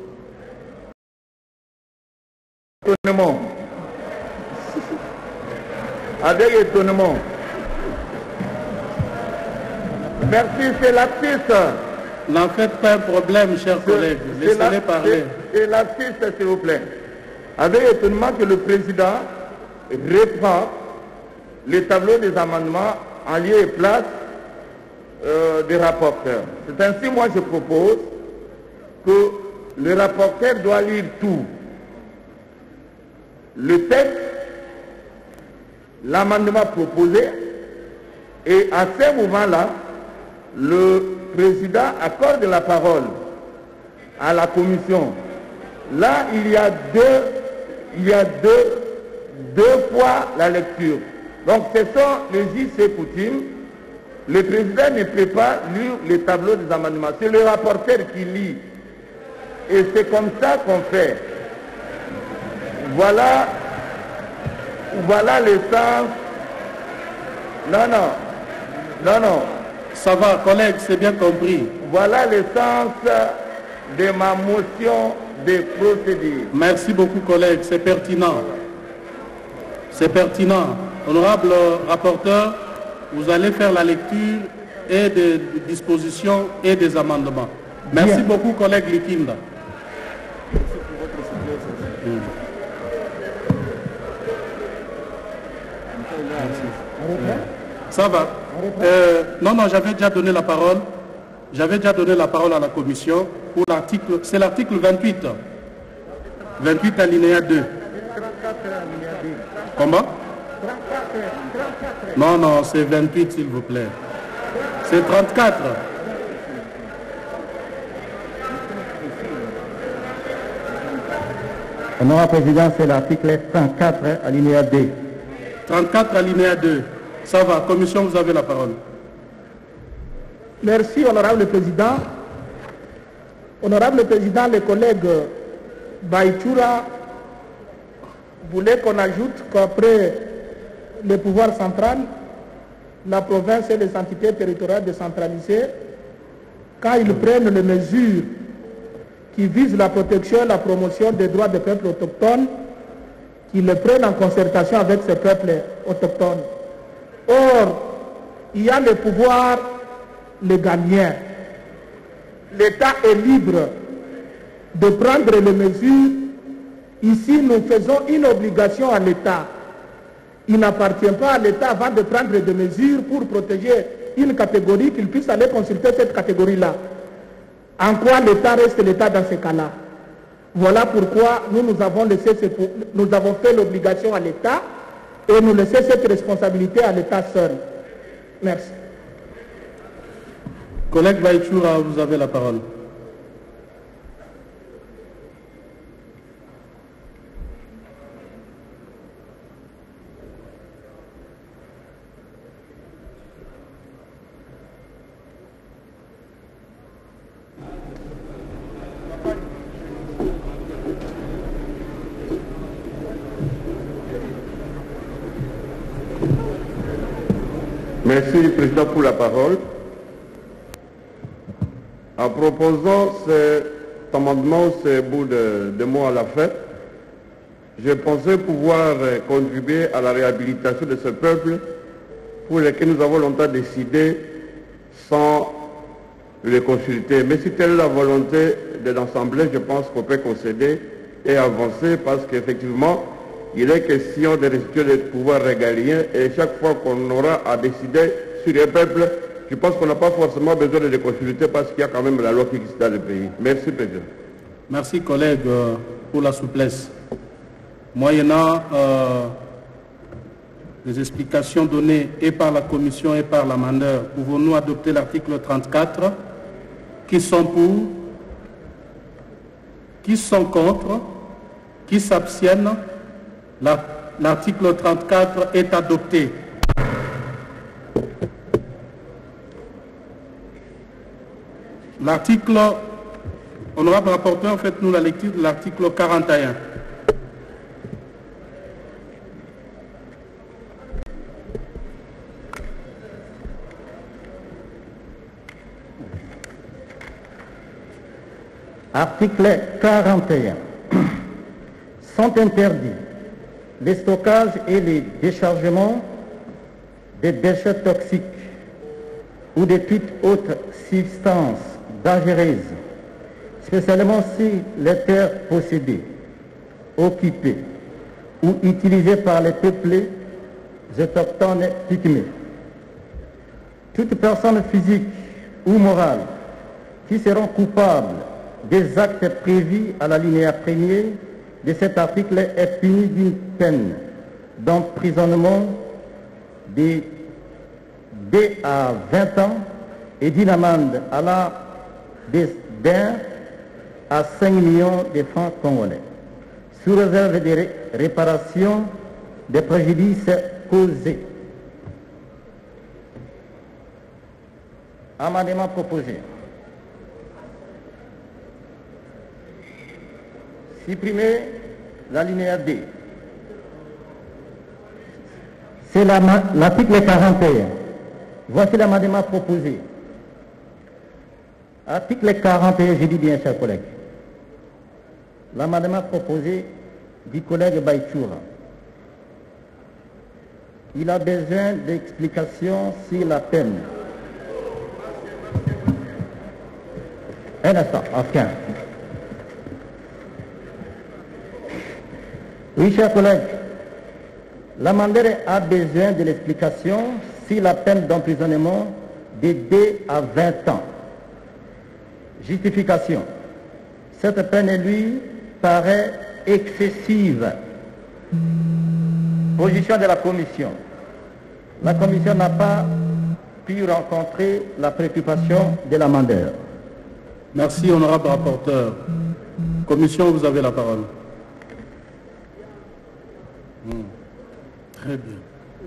avec étonnement. Merci, c'est l'artiste. N'en faites pas un problème, chers collègues. Laissez-les parler. Et l'artiste, s'il vous plaît. Avec étonnement que le président reprend les tableaux des amendements en lieu et place des rapporteurs. C'est ainsi, moi, je propose que le rapporteur doit lire tout. Le texte, l'amendement proposé, et à ce moment-là, le président accorde la parole à la commission. Là, il y a deux fois la lecture. Donc, ce sont les us et coutumes. Le président ne peut pas lire les tableaux des amendements. C'est le rapporteur qui lit. Et c'est comme ça qu'on fait. Voilà le sens. Non. Ça va, collègue, c'est bien compris. Voilà le sens de ma motion de procédure. Merci beaucoup, collègue, c'est pertinent. C'est pertinent. Honorable rapporteur, vous allez faire la lecture et des dispositions et des amendements. Merci beaucoup, collègue Likinda. Ça va. Non, j'avais déjà donné la parole. J'avais déjà donné la parole à la commission pour l'article. C'est l'article 28. 28 alinéa 2. Comment? Non, c'est 28 s'il vous plaît. C'est 34. Honorable Président, c'est l'article 34 alinéa 2. 34 alinéa 2. Ça va. Commission, vous avez la parole. Merci, Honorable Président. Honorable Président, les collègues Baïchoura voulaient qu'on ajoute qu'après le pouvoir central, la province et les entités territoriales décentralisées, quand ils prennent les mesures qui visent la protection et la promotion des droits des peuples autochtones, qu'ils les prennent en concertation avec ces peuples autochtones. Or, il y a le pouvoir légalien. L'État est libre de prendre les mesures. Ici, nous faisons une obligation à l'État. Il n'appartient pas à l'État avant de prendre des mesures pour protéger une catégorie qu'il puisse aller consulter cette catégorie-là. En quoi l'État reste l'État dans ces cas-là? Voilà pourquoi nous avons fait l'obligation à l'État et nous laissons cette responsabilité à l'État seul. Merci. Collègue Baïchoura, vous avez la parole. Merci, Président, pour la parole. En proposant cet amendement, ce bout de mots à la fin, je pensais pouvoir contribuer à la réhabilitation de ce peuple pour lequel nous avons longtemps décidé sans le consulter. Mais si telle est la volonté de l'Assemblée, je pense qu'on peut concéder et avancer parce qu'effectivement, il est question de restituer les pouvoirs régaliens et chaque fois qu'on aura à décider sur les peuples, je pense qu'on n'a pas forcément besoin de les consulter parce qu'il y a quand même la loi qui existe dans le pays. Merci, Président. Merci, collègue, pour la souplesse. Moyennant les explications données et par la Commission et par l'amendeur, pouvons-nous adopter l'article 34? Qui sont pour? Qui sont contre? Qui s'abstiennent? L'article 34 est adopté. L'article, honorable rapporteur, faites-nous la lecture de l'article 41. Article 41. Sont interdits les stockages et les déchargements des déchets toxiques ou de toute autre substance dangereuse, spécialement si les terres possédées, occupées ou utilisées par les peuples autochtones pygmées. Toute personne physique ou morale qui seront coupables des actes prévus à l'alinéa 1er de cet article est punie d'une peine d'emprisonnement de 2 à 20 ans et d'une amende allant d'1 à 5 millions de francs congolais, sous réserve de réparation des préjudices causés. Amendement proposé. Supprimer l'alinéa D. C'est l'article 41. Voici l'amendement proposé. Article 41, je dis bien, chers collègues. L'amendement proposé du collègue Baïchoura. Il a besoin d'explications sur la peine. Un instant, enfin. Oui, chers collègues, l'amendeur a besoin de l'explication si la peine d'emprisonnement de 2 à 20 ans. Justification. Cette peine lui paraît excessive. Position de la commission. La commission n'a pas pu rencontrer la préoccupation de l'amendeur. Merci, honorable rapporteur. Commission, vous avez la parole. Très bien.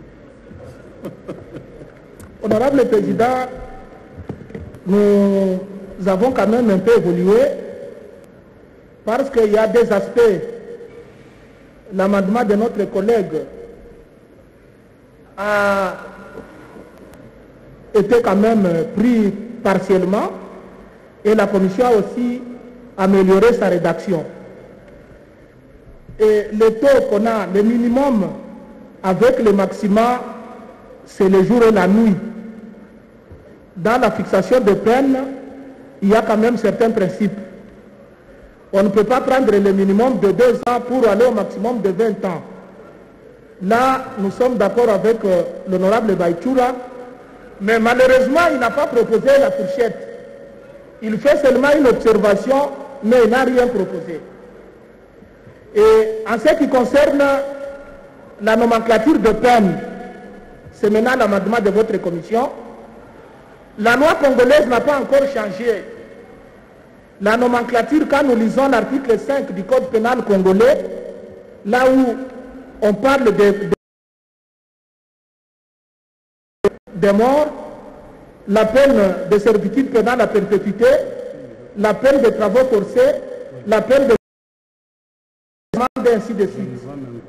Honorable Président, nous avons quand même un peu évolué parce qu'il y a des aspects. L'amendement de notre collègue a été quand même pris partiellement et la commission a aussi amélioré sa rédaction. Et le taux qu'on a, le minimum avec le maximum, c'est le jour et la nuit. Dans la fixation de peine, il y a quand même certains principes. On ne peut pas prendre le minimum de 2 ans pour aller au maximum de 20 ans. Là, nous sommes d'accord avec l'honorable Baïchoura, mais malheureusement, il n'a pas proposé la fourchette. Il fait seulement une observation, mais il n'a rien proposé. Et en ce qui concerne la nomenclature de peine, c'est maintenant l'amendement de votre commission. La loi congolaise n'a pas encore changé. La nomenclature, quand nous lisons l'article 5 du Code pénal congolais, là où on parle des morts, la peine de servitude pénale à perpétuité, la peine de travaux forcés, la peine de ainsi de suite.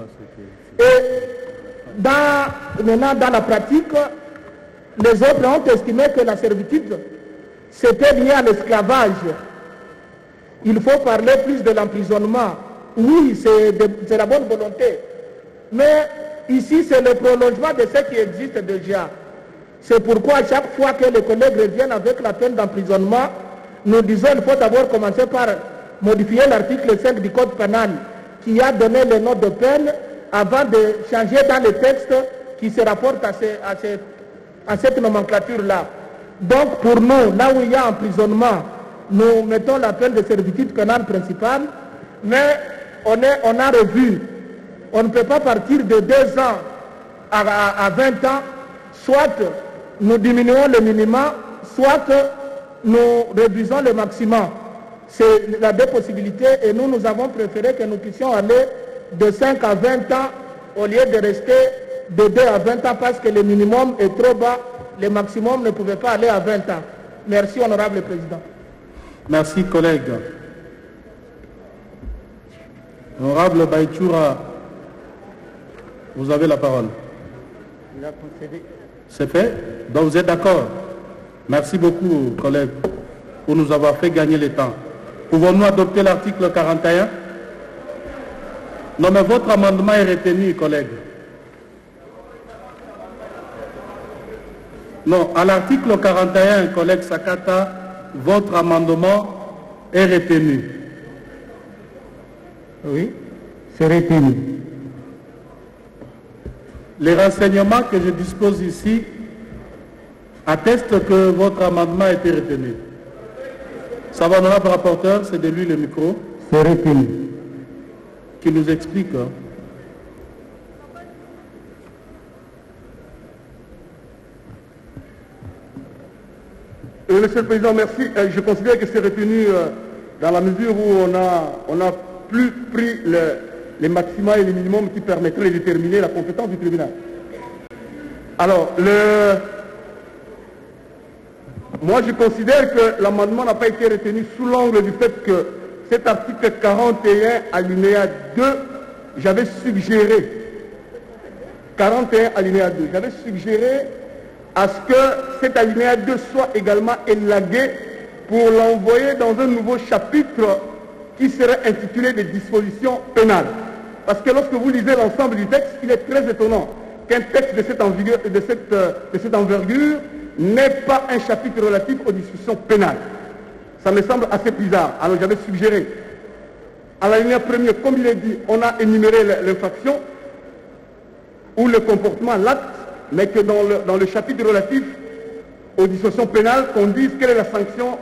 Et maintenant, dans la pratique, les autres ont estimé que la servitude, c'était lié à l'esclavage. Il faut parler plus de l'emprisonnement. Oui, c'est la bonne volonté. Mais ici, c'est le prolongement de ce qui existe déjà. C'est pourquoi chaque fois que les collègues reviennent avec la peine d'emprisonnement, nous disons qu'il faut d'abord commencer par modifier l'article 5 du Code pénal qui a donné le nom de peine avant de changer dans le texte qui se rapporte à cette nomenclature-là. Donc pour nous, là où il y a emprisonnement, nous mettons la peine de servitude pénale principale, mais on a revu. On ne peut pas partir de 2 ans à 20 ans, soit nous diminuons le minimum, soit nous réduisons le maximum. C'est la 2 possibilités et nous avons préféré que nous puissions aller de 5 à 20 ans au lieu de rester de 2 à 20 ans parce que le minimum est trop bas, le maximum ne pouvait pas aller à 20 ans. Merci, honorable président. Merci, collègue. Honorable Baïchoura, vous avez la parole. Il a concédé. C'est fait? Donc vous êtes d'accord? Merci beaucoup, collègue, pour nous avoir fait gagner le temps. Pouvons-nous adopter l'article 41? Non, mais votre amendement est retenu, collègue. Non, à l'article 41, collègue Sakata, votre amendement est retenu. Oui, c'est retenu. Les renseignements que je dispose ici attestent que votre amendement a été retenu. Ça va, honorable rapporteur, c'est de lui le micro. C'est retenu. Qui nous explique. Monsieur le Président, merci. Je considère que c'est retenu dans la mesure où on n'a plus pris les maxima et les minimums qui permettraient de déterminer la compétence du tribunal. Alors, moi je considère que l'amendement n'a pas été retenu sous l'angle du fait que cet article 41 alinéa 2, j'avais suggéré, 41 alinéa 2, j'avais suggéré à ce que cet alinéa 2 soit également élagué pour l'envoyer dans un nouveau chapitre qui serait intitulé des dispositions pénales. Parce que lorsque vous lisez l'ensemble du texte, il est très étonnant qu'un texte de cette envergure n'ait pas un chapitre relatif aux dispositions pénales. Ça me semble assez bizarre. Alors j'avais suggéré, à l'alinéa premier, comme il est dit, on a énuméré l'infraction, ou le comportement, l'acte, mais que dans le chapitre relatif aux dispositions pénales, qu'on dise quelle est la sanction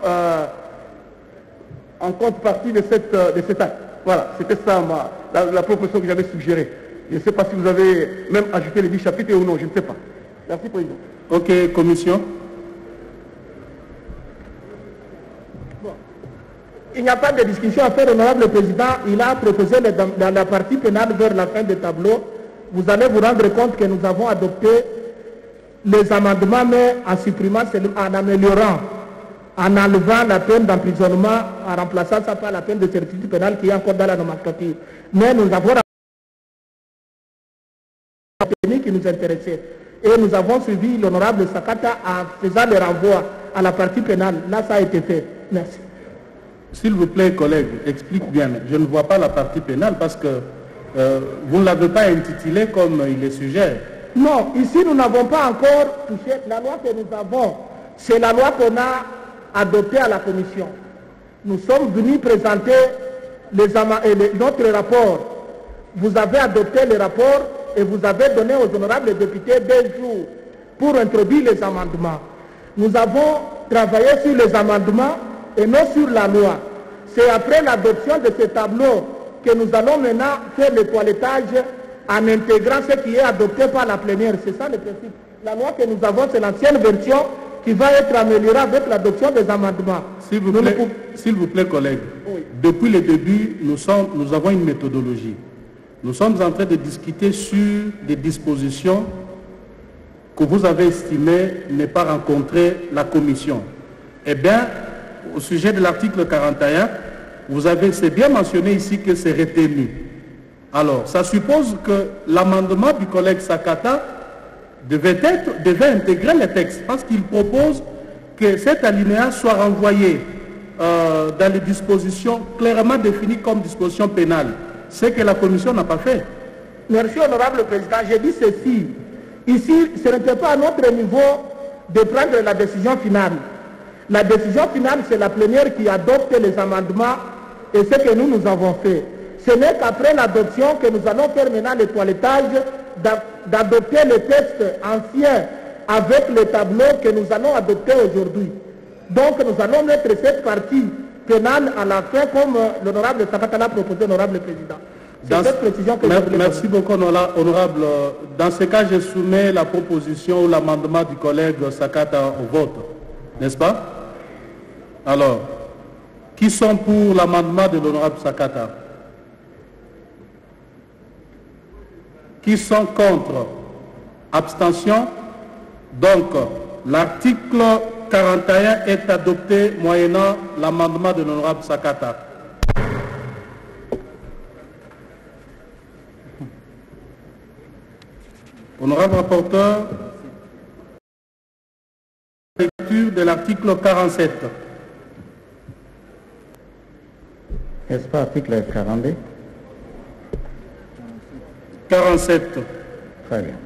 en contrepartie de cet acte. Voilà, c'était ça la proposition que j'avais suggérée. Je ne sais pas si vous avez même ajouté les 10 chapitres ou non, je ne sais pas. Merci, Président. Ok, Commission. Il n'y a pas de discussion à faire, honorable président. Il a proposé dans la partie pénale vers la fin du tableau. Vous allez vous rendre compte que nous avons adopté les amendements, mais en supprimant, en améliorant, en enlevant la peine d'emprisonnement, en remplaçant ça par la peine de servitude pénale qui est encore dans la nomenclature. Mais nous avons la qui nous intéressait. Et nous avons suivi l'honorable Sakata en faisant le renvoi à la partie pénale. Là, ça a été fait. Merci. S'il vous plaît, collègue, explique bien. Je ne vois pas la partie pénale parce que vous ne l'avez pas intitulée comme il est suggère. Non, ici nous n'avons pas encore touché. La loi que nous avons, c'est la loi qu'on a adoptée à la commission. Nous sommes venus présenter notre rapport. Vous avez adopté le rapport et vous avez donné aux honorables députés 2 jours pour introduire les amendements. Nous avons travaillé sur les amendements et non sur la loi. C'est après l'adoption de ce tableau que nous allons maintenant faire le toilettage en intégrant ce qui est adopté par la plénière. C'est ça le principe. La loi que nous avons, c'est l'ancienne version qui va être améliorée avec l'adoption des amendements. S'il vous plaît, collègue, oui. Depuis le début, nous avons une méthodologie. Nous sommes en train de discuter sur des dispositions que vous avez estimées ne pas rencontrer la commission. Eh bien, au sujet de l'article 41, c'est bien mentionné ici que c'est retenu. Alors, ça suppose que l'amendement du collègue Sakata devait intégrer le texte parce qu'il propose que cet alinéa soit renvoyé dans les dispositions clairement définies comme dispositions pénales. Ce que la commission n'a pas fait. Merci, honorable président. J'ai dit ceci. Ici, ce n'était pas à notre niveau de prendre la décision finale. La décision finale, c'est la plénière qui adopte les amendements et ce que nous avons fait. Ce n'est qu'après l'adoption que nous allons faire maintenant le toilettage, d'adopter les textes anciens avec le tableau que nous allons adopter aujourd'hui. Donc nous allons mettre cette partie pénale à la fin comme l'honorable Sakata l'a proposé, honorable président. Cette précision que merci beaucoup, honorable. Dans ce cas, je soumets la proposition ou l'amendement du collègue Sakata au vote. N'est-ce pas? Alors, qui sont pour l'amendement de l'honorable Sakata? Qui sont contre? Abstention? Donc, l'article 41 est adopté moyennant l'amendement de l'honorable Sakata. Honorable rapporteur, lecture de l'article 47. N'est-ce pas article 42? 47. Très bien.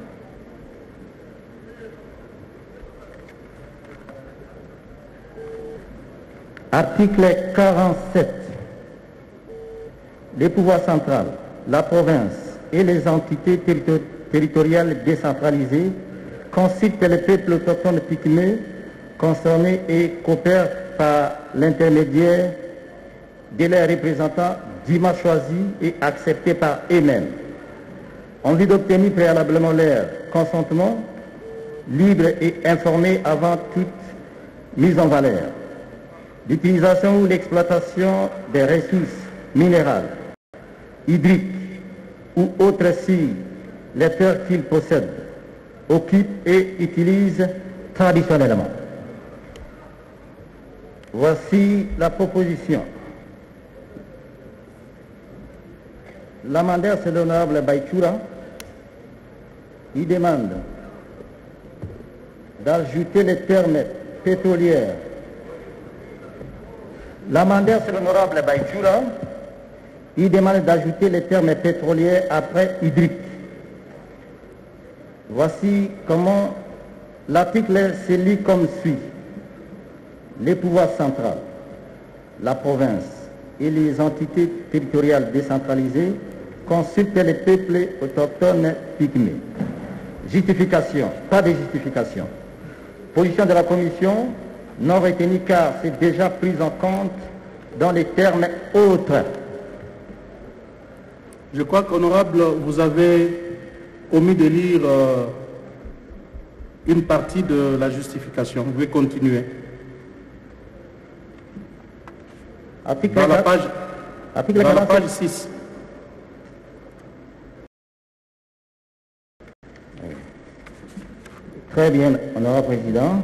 Article 47. Les pouvoirs centrales, la province et les entités territoriales décentralisées consultent les peuples autochtones pygmées concernés et coopèrent par l'intermédiaire de leurs représentants dûment choisis et acceptés par eux-mêmes, en vue d'obtenir préalablement leur consentement libre et informé avant toute mise en valeur, l'utilisation ou l'exploitation des ressources minérales, hydriques ou autres si les terres qu'ils possèdent, occupent et utilisent traditionnellement. Voici la proposition. L'amendeur, c'est l'honorable Baïchoura. Il demande d'ajouter les termes pétrolières. L'amendeur, c'est l'honorable Baïchoura. Il demande d'ajouter les termes pétrolières après hydrique. Voici comment l'article se lit comme suit. Les pouvoirs centraux, la province et les entités territoriales décentralisées consultent les peuples autochtones pygmées Justification. Pas de justification. Position de la Commission non retenue car c'est déjà pris en compte dans les termes autres. Je crois qu'honorable, vous avez omis de lire une partie de la justification. Vous pouvez continuer. Dans la page 6. Très bien, honorable président.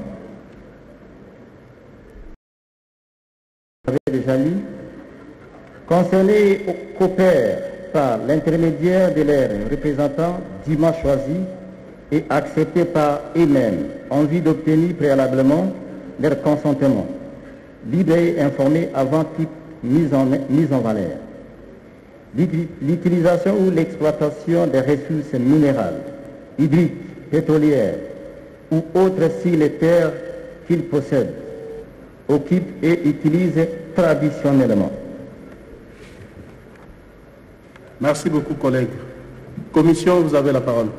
Vous avez déjà lu. Concernés coopèrent par l'intermédiaire de leurs représentants dûment choisis et acceptés par eux-mêmes en vue d'obtenir préalablement leur consentement, libre et informé avant toute mise en valeur. L'utilisation ou l'exploitation des ressources minérales, hydriques, pétrolières ou autres si les terres qu'ils possèdent, occupent et utilisent traditionnellement. Merci beaucoup, collègue. Commission, vous avez la parole.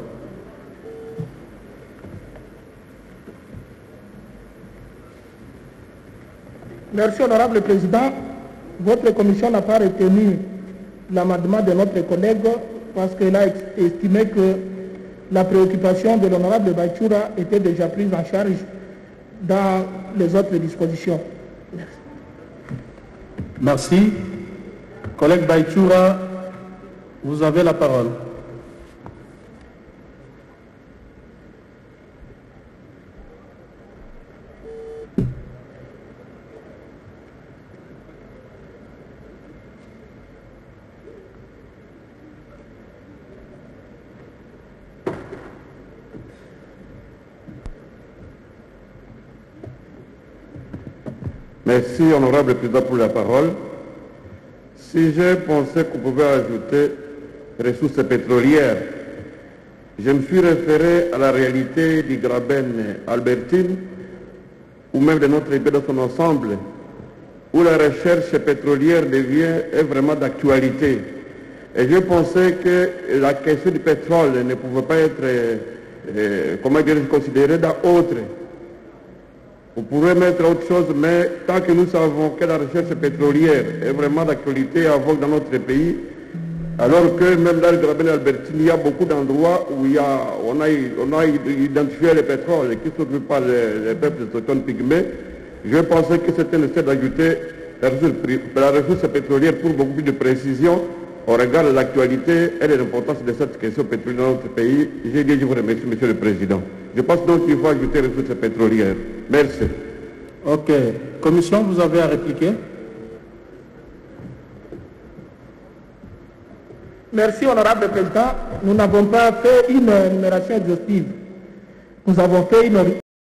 Merci, honorable président. Votre commission n'a pas retenu l'amendement de notre collègue parce qu'elle a estimé que la préoccupation de l'honorable Baïchoura était déjà prise en charge dans les autres dispositions. Merci. Merci. Collègue Baïchoura, vous avez la parole. Merci, honorable président, pour la parole. Si j'ai pensé qu'on pouvait ajouter ressources pétrolières, je me suis référé à la réalité du Graben Albertine, ou même de notre pays dans son ensemble, où la recherche pétrolière est vraiment d'actualité. Et je pensais que la question du pétrole ne pouvait pas être considérée dans autre. On pourrait mettre autre chose, mais tant que nous savons que la recherche pétrolière est vraiment d'actualité en vogue dans notre pays, alors que même dans le Graben Albertine, il y a beaucoup d'endroits où on a identifié le pétrole qui ne s'occupe pas les peuples autochtones pygmées, je pensais que c'était nécessaire d'ajouter la ressource pétrolière pour beaucoup plus de précision au regard de l'actualité et de l'importance de cette question pétrolière dans notre pays. J'ai dit, je vous remercie, Monsieur le Président. Je pense donc qu'il faut ajouter les ressources pétrolières. Merci. Ok. Commission, vous avez à répliquer. Merci, honorable président. Nous n'avons pas fait une énumération exhaustive. Nous avons fait une